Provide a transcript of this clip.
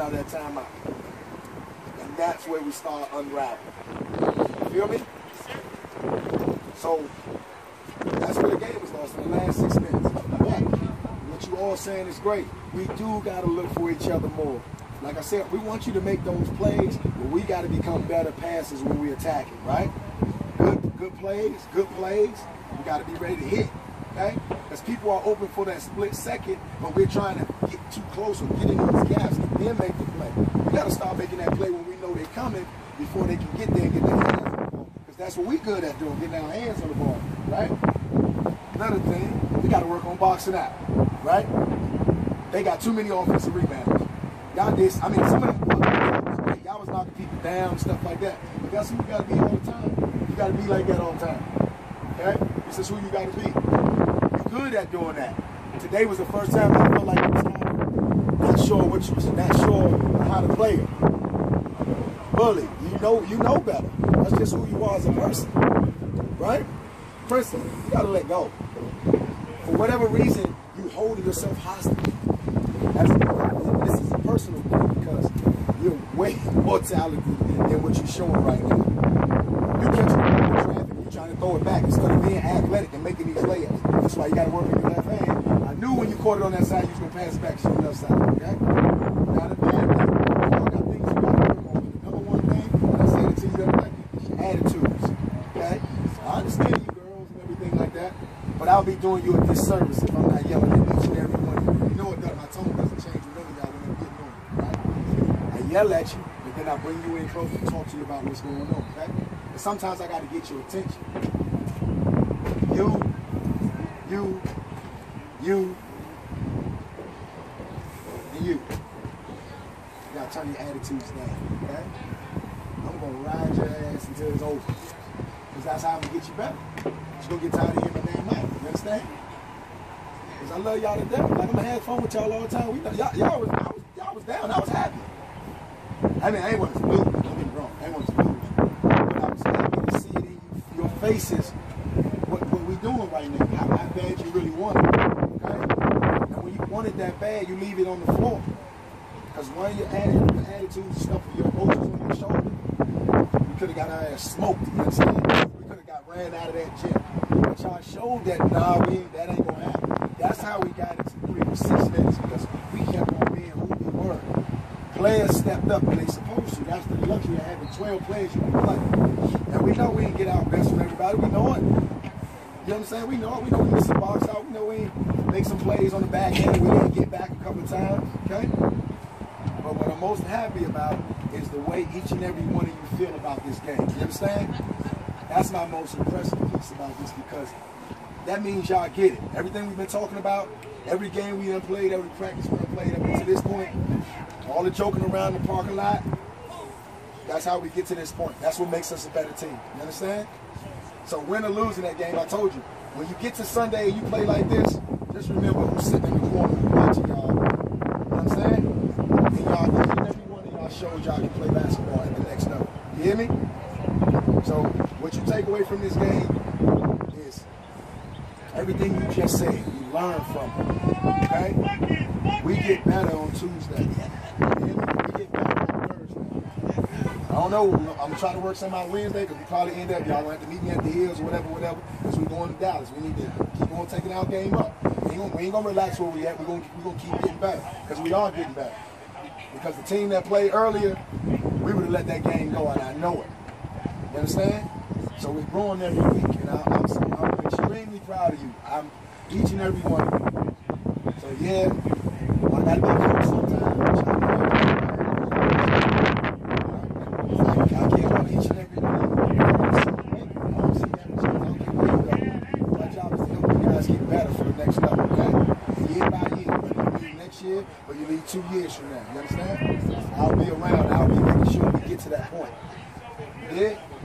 out of that timeout. And that's where we start unraveling. You feel me? So that's where the game was lost in the last 6 minutes. But what you all saying is great. We do got to look for each other more. Like I said, we want you to make those plays, but we got to become better passers when we attacking, right? Good plays, we got to be ready to hit, okay? Because people are open for that split second, but we're trying to get too close or get in these gaps and then make the play. We got to start making that play when we know they're coming before they can get there and get their hands on the ball. Because that's what we good at doing, getting our hands on the ball, right? Another thing, we got to work on boxing out, right? They got too many offensive rebounds. Y'all did, I mean, some of them, y'all was knocking people down and stuff like that. But that's who you got to be all the time. You got to be like that all the time. Okay? This is who you got to be. You're good at doing that. Today was the first time I felt like I was kind of not sure what you was, not sure how to play it. Bully, you know better. That's just who you are as a person. Right? Princeton, you got to let go. For whatever reason, you holding yourself hostage. This is a personal thing because you're way more talented than what you're showing right now. You catch the ball in traffic, you're trying to throw it back instead of being athletic and making these layups. That's why you got to work with your left hand. I knew when you caught it on that side, you was going to pass it back to the left side, okay? Not a bad thing. You all got things you got to work on. The number one thing, and I said it to you the other night, is your attitudes, okay? So I understand you girls and everything like that, but I'll be doing you a disservice if I'm not yelling at each and every one of you. You know it does. My tone doesn't change with none of y'all when I'm getting on it, right? I yell at you, but then I bring you in close and talk to you about what's going on, okay? And sometimes I got to get your attention. You, and you. You got to turn your attitudes down, okay? I'm going to ride your ass until it's over. Because that's how I'm going to get you better. You're going to get tired of hearing my name out. You understand? Because I love y'all to death. Like, I'm going to have fun with y'all all the time. Y'all was down. I was happy. I mean, I ain't want to lose. Don't get me wrong. I ain't want to lose. But I was happy to see it in your faces what we doing right now. How bad you really want it. Okay? And when you want it that bad, you leave it on the floor. Because one of your attitudes, stuff with your emotions on your shoulder, we could have got our ass smoked. You understand? We could have got ran out of that gym. But y'all showed that, nah, that ain't going to happen. That's how we got into 3 or 6 minutes, because we kept on being who we were. Players stepped up when they supposed to. That's the luxury of having 12 players you can play. And we know we didn't get our best from everybody. We know it. You know what I'm saying? We know it. We know we missed some box out. We know we make some plays on the back end. We didn't get back a couple of times. Okay? But what I'm most happy about is the way each and every one of you feel about this game. You understand? That's my most impressive piece about this, because that means y'all get it. Everything we've been talking about, every game we done played, every practice we done played up to this point, all the joking around in the parking lot, that's how we get to this point. That's what makes us a better team. You understand? So win or lose in that game, I told you, when you get to Sunday and you play like this, just remember who's sitting in the corner watching y'all. You understand? And y'all, each and every one of y'all showed y'all can play basketball at the next level. You hear me? So what you take away from this game is everything you just said. You learn from it. Okay? We get better on Tuesday. You hear me? We get better on Thursday. I don't know. I'm going to try to work some out Wednesday, because we probably end up, y'all going to have to meet me at the Hills or whatever, because we're going to Dallas. We need to keep on taking our game up. We ain't going to relax where we at. We're going to keep getting better, because we are getting better. Because the team that played earlier, we would have let that game go, and I know it. You understand? So we're growing every week, and I'm extremely proud of you. I'm each and every one of you. So yeah, I got to be coach sometimes. I care about each and every one of you. My job is to help you guys get better for the next level, okay? Year by year, whether you leave next year or you leave 2 years from now. You understand? I'll be around. I'll be making sure we get to that point. Yeah?